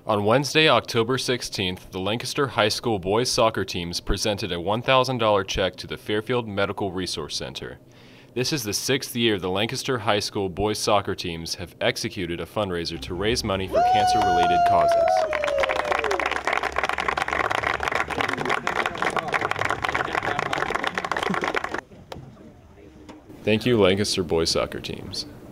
On Wednesday, October 16th, the Lancaster High School Boys Soccer Teams presented a $1,000 check to the Fairfield Medical Resource Center. This is the 6th year the Lancaster High School Boys Soccer Teams have executed a fundraiser to raise money for cancer-related causes. Thank you, Lancaster Boys Soccer Teams.